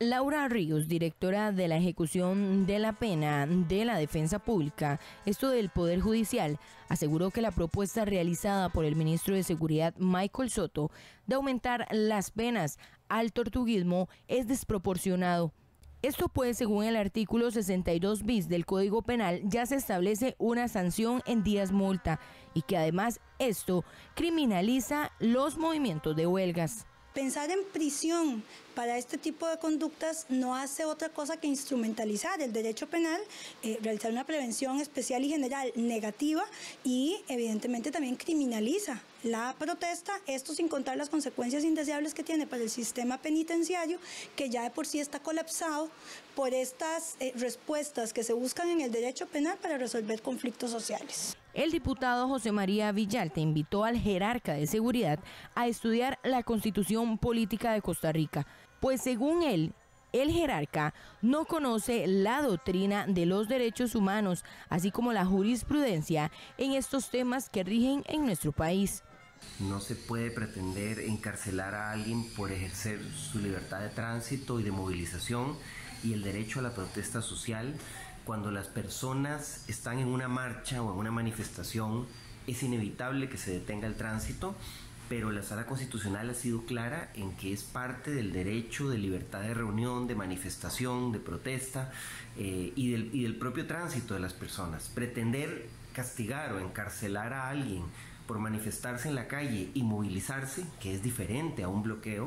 Laura Ríos, directora de la ejecución de la pena de la Defensa Pública, esto del Poder Judicial, aseguró que la propuesta realizada por el ministro de Seguridad Michael Soto de aumentar las penas al tortuguismo es desproporcionado. Esto pues, según el artículo 62 bis del Código Penal, ya se establece una sanción en días multa y que además esto criminaliza los movimientos de huelgas. Pensar en prisión para este tipo de conductas no hace otra cosa que instrumentalizar el derecho penal, realizar una prevención especial y general negativa y evidentemente también criminaliza la protesta, esto sin contar las consecuencias indeseables que tiene para el sistema penitenciario, que ya de por sí está colapsado por estas respuestas que se buscan en el derecho penal para resolver conflictos sociales. El diputado José María Villalta invitó al jerarca de seguridad a estudiar la Constitución Política de Costa Rica, pues según él, el jerarca no conoce la doctrina de los derechos humanos, así como la jurisprudencia en estos temas que rigen en nuestro país. No se puede pretender encarcelar a alguien por ejercer su libertad de tránsito y de movilización y el derecho a la protesta social. Cuando las personas están en una marcha o en una manifestación, es inevitable que se detenga el tránsito, pero la Sala Constitucional ha sido clara en que es parte del derecho de libertad de reunión, de manifestación, de protesta y del propio tránsito de las personas. Pretender castigar o encarcelar a alguien por manifestarse en la calle y movilizarse, que es diferente a un bloqueo,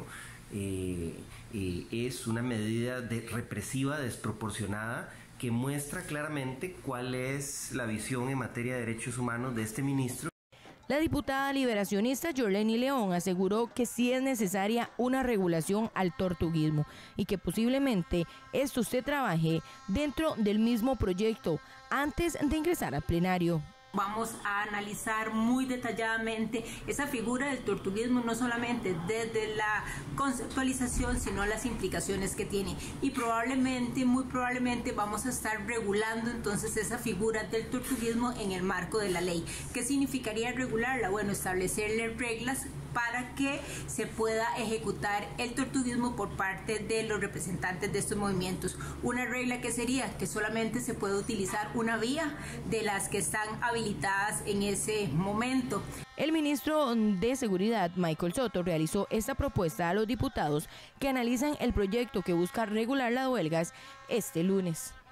es una medida represiva desproporcionada que muestra claramente cuál es la visión en materia de derechos humanos de este ministro. La diputada liberacionista Yorleni León aseguró que sí es necesaria una regulación al tortuguismo y que posiblemente esto se trabaje dentro del mismo proyecto antes de ingresar al plenario. Vamos a analizar muy detalladamente esa figura del tortuguismo, no solamente desde la conceptualización, sino las implicaciones que tiene. Y probablemente, muy probablemente, vamos a estar regulando entonces esa figura del tortuguismo en el marco de la ley. ¿Qué significaría regularla? Bueno, establecerle reglas para que se pueda ejecutar el tortuguismo por parte de los representantes de estos movimientos. Una regla que sería que solamente se puede utilizar una vía de las que están habilitadas en ese momento. El ministro de Seguridad, Michael Soto, realizó esta propuesta a los diputados que analizan el proyecto que busca regular las huelgas este lunes.